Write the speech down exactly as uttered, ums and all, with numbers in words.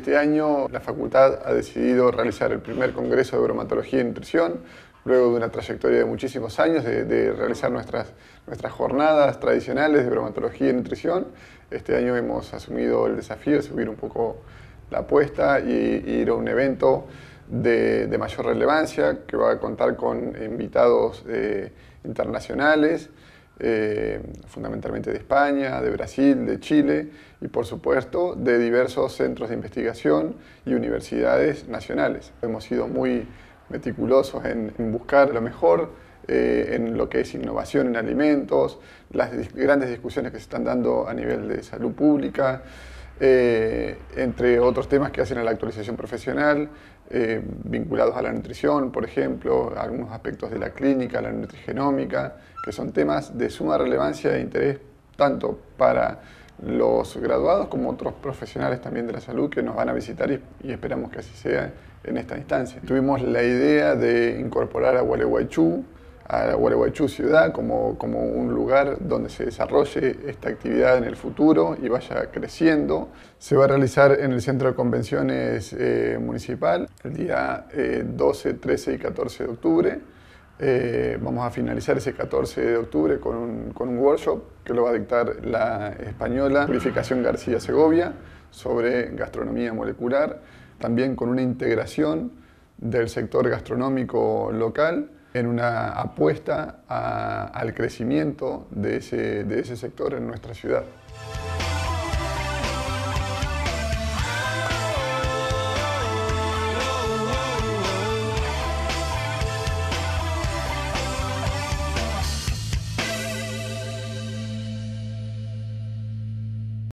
este año la facultad ha decidido realizar el primer congreso de bromatología y nutrición, luego de una trayectoria de muchísimos años de, de realizar nuestras, nuestras jornadas tradicionales de bromatología y nutrición. Este año hemos asumido el desafío de subir un poco la apuesta y, y ir a un evento de, de mayor relevancia que va a contar con invitados eh, internacionales, eh, fundamentalmente de España, de Brasil, de Chile y por supuesto de diversos centros de investigación y universidades nacionales. Hemos sido muy meticulosos en, en buscar lo mejor eh, en lo que es innovación en alimentos, las dis grandes discusiones que se están dando a nivel de salud pública, eh, entre otros temas que hacen a la actualización profesional, eh, vinculados a la nutrición, por ejemplo, algunos aspectos de la clínica, la nutrigenómica, que son temas de suma relevancia e interés tanto para los graduados como otros profesionales también de la salud que nos van a visitar y, y esperamos que así sea en esta instancia. Tuvimos la idea de incorporar a Gualeguaychú, a la Gualeguaychú ciudad como, como un lugar donde se desarrolle esta actividad en el futuro y vaya creciendo. Se va a realizar en el Centro de Convenciones eh, Municipal el día eh, doce, trece y catorce de octubre. Eh, vamos a finalizar ese catorce de octubre con un, con un workshop que lo va a dictar la española Purificación García Segovia sobre gastronomía molecular, también con una integración del sector gastronómico local en una apuesta a, al crecimiento de ese, de ese sector en nuestra ciudad.